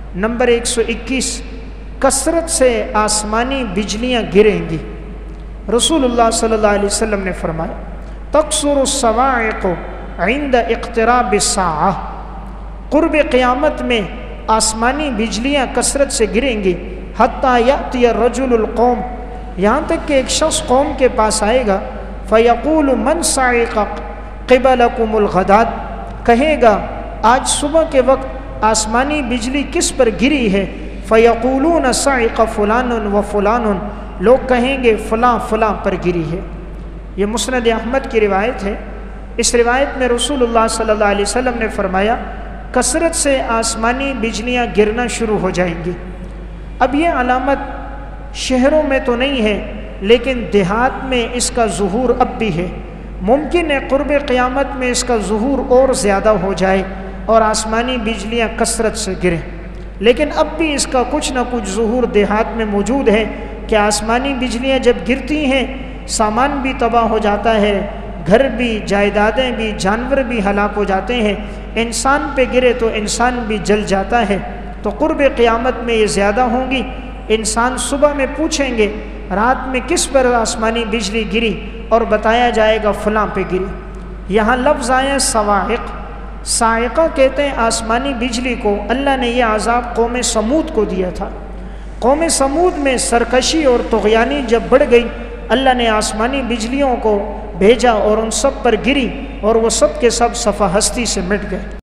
Number 121، کثرت سے آسمانی بجلیاں گریں گی۔ رسول اللہ صلی اللہ علیہ وسلم نے فرمایا تقصر الصواعق عند اقتراب الساعہ، قرب قیامت میں آسمانی بجلیاں کثرت سے گریں گی، حتیٰ یأتی الرجل القوم، یہاں تک کہ ایک شخص قوم کے پاس آئے گا، فیقول من صاعق قبلکم الغداۃ، کہے گا آج صبح کے وقت آسمانی بجلی کس پر گری ہے، فیقولون صاعق فلان و فلان، لوگ کہیں گے فلاں فلاں پر گری ہے۔ یہ مسند احمد کی روایت ہے۔ اس روایت میں رسول اللہ صلی اللہ علیہ وسلم نے فرمایا کثرت سے آسمانی بجلیاں گرنا شروع ہو جائیں گی۔ اب یہ علامت شہروں میں تو نہیں ہے، لیکن دیہات میں اس کا ظہور اب بھی ہے۔ ممکن ہے قرب قیامت میں اس کا ظہور اور زیادہ ہو جائے اور آسمانی بجلیاں کثرت سے گریں، لیکن اب بھی اس کا کچھ نہ کچھ ظہور دیہات میں موجود ہے کہ آسمانی بجلیاں جب گرتی ہیں سامان بھی تباہ ہو جاتا ہے، گھر بھی، جائیدادیں بھی، جانور بھی ہلاک ہو جاتے ہیں، انسان پہ گرے تو انسان بھی جل جاتا ہے۔ تو قرب قیامت میں یہ زیادہ ہوں گی۔ انسان صبح میں پوچھیں گے رات میں کس پر آسمانی بجلی گری، اور بتایا جائے گا فلاں پہ گری۔ یہاں لفظ آیا صواعق، صاعقہ کہتے ہیں آسمانی بجلی کو۔ اللہ نے یہ عذاب قوم سمود کو دیا تھا۔ قوم سمود میں سرکشی اور طغیانی جب بڑھ گئی، اللہ نے آسمانی بجلیوں کو بھیجا اور ان سب پر گری، اور وہ سب کے سب صفحہ ہستی سے مٹ گئے۔